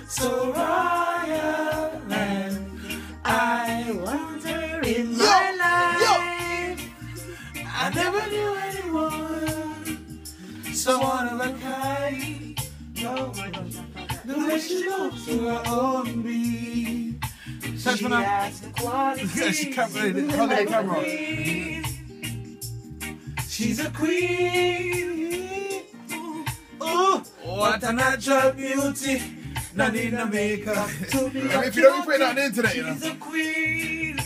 so royal, and I want her in my life. I never knew anyone so one of a kind. No, the way she looks to her own beat. She has the quality. She can't really hold the camera. She's a queen. Oh, what a natural beauty. Not in the makeup. If you don't put that on the internet, you know. She's a queen.